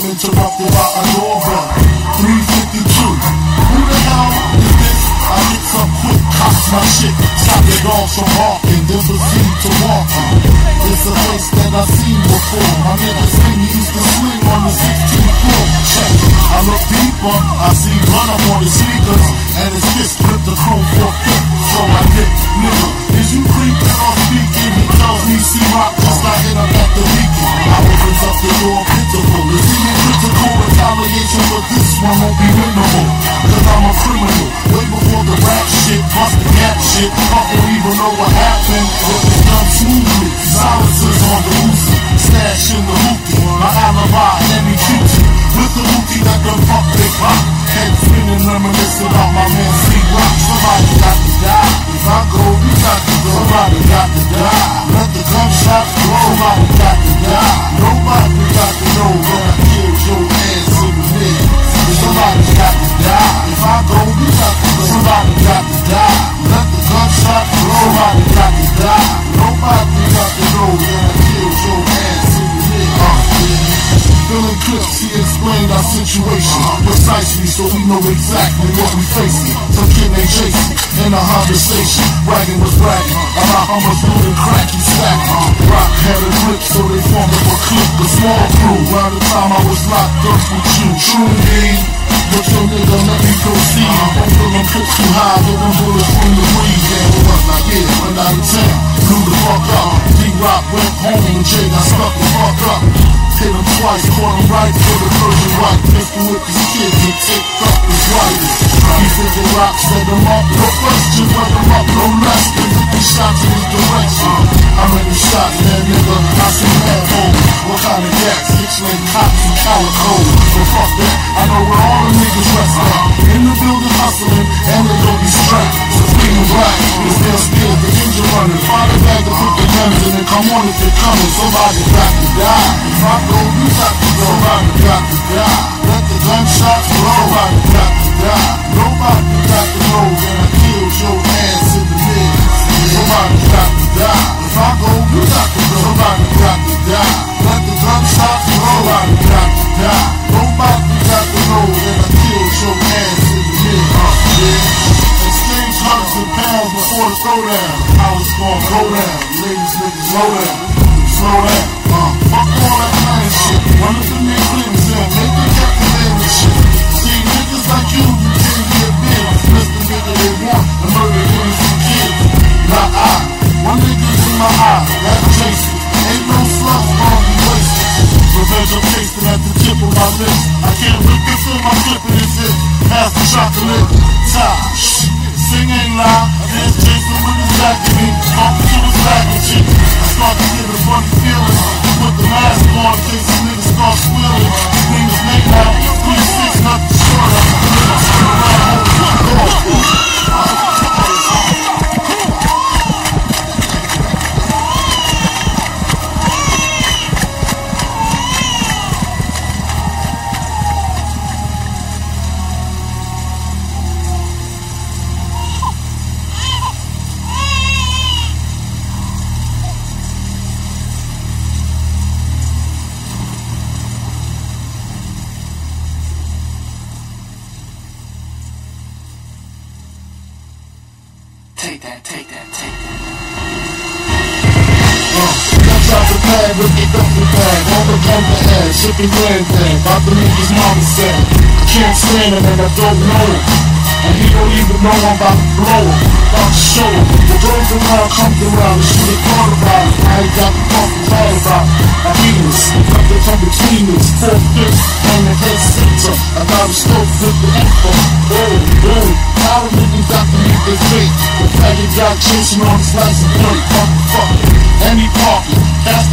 interrupted by a doorbell. 3:52. Who the hell is this? I hits up quick, cops my shit, stop the dogs from barking, then proceed to walking. It's a place that I've seen before. My nigga Slim used to swing on the 16th floor. Check it. I look deeper, I see run up on his sneakers, and his fist ripped the chrome 4/5. So I dip, nigga, is you creeping or speaking? He tells me see rock just like hit up at the weekend. I opens up the door, pitiful. Is he in critical retaliation? But this one won't be minimal, cause I'm a criminal. Way before the rap shit, bust the gap shit. I don't even know what happened, but it's done smoothly. Silencers on the Uzi, stash in the hoopty. My alibi, any cutie. With the hoopty that done fuck Big Rock. Head spinning, reminiscing about my man C-Rock. Somebody got to die. If I go, you got to go. Somebody got to die. Let the gunshots go. Somebody got to die. Nobody got to know that I killed your ass in the mid. Somebody got to die. If I go, you got to go. Somebody got to die. Let the gunshots go. Somebody got to die. Nobody got to know that I killed your ass in the mid. Feeling clips, he explained our situation precisely, so we know exactly what we facing. Some kid named Jason in a Honda station, bragging was bragging about how much loot and crack he stacking. Rock had a grip, so they formed up a clique, a small crew. Around the time I was locked up with you, true indeed. But your nigga, let me proceed. Don't feel them clips too high, get them bullets from the weed. Yeah, it was like, yeah, went out of town, blew the fuck up. D-Rock went home and Jay got stuck the fuck up. Hit him twice, caught him right for the Persian white. Pistol with his kids and tipped up his wife. He said the Rock set him up, no question, wet him up, no less than 50 shots in his direction. How many shots, man, nigga? I see that home. What kind of gas? 6-lane cops and calico. But fuck that, I know where all the niggas rest at. In the building hustling, and they gon' be strapped. So screaming black, is still scared, the engine running. Find a bag to put the guns in and come on if you're coming. Somebody got to die. If I go, you got to go. Somebody got to die. Let the gunshots blow. Somebody got to die. Nobody got to know that I killed your ass in the mid. Somebody got to die. If I go, you got to go. Somebody got to die. Let the gunshots blow. Somebody got to die. Nobody got to know that I killed your ass in the mid. Exchange hundreds of pounds before the throwdown. How it's gonna go down. Ladies, niggas, slow down. Slow down. Fuck all that kind of shit. Run up in their clips and make them get the man and shit. See, niggas like you can't get big. Mr. Nigga, they want to murder innocent kids. Not I. One nigga's in my eye. That's Jason. Ain't no slugs gonna be wasted. Revenge I'm tasting at the tip of my lips. I can't look this in my clip in his hip. Pass the chocolate. Tosh. Sing ain't loud. There's Jason with his back to me. Talking to his back and shit. I start to get a funny feeling. Put the mask on in case the niggas start squealing. His name is Nate now. 3-6, nothing short of. The niggas sit around holding the door. With the dufflebag, all the Underhead, Sippin Granddad, about the niggas mama said. I can't stand him and I don't know him, and he don't even know I'm about to blow him. About to show him, the goes around, comes around, and she ain't thought about it. I ain't got the fucking thought about it. I need this, nothing come between us. 4/5 on the head center, I got a scope with the infa. Broady, how the niggas got to leave their fate. The faggot got chasing on his license plate, fuck. Any parkin, that's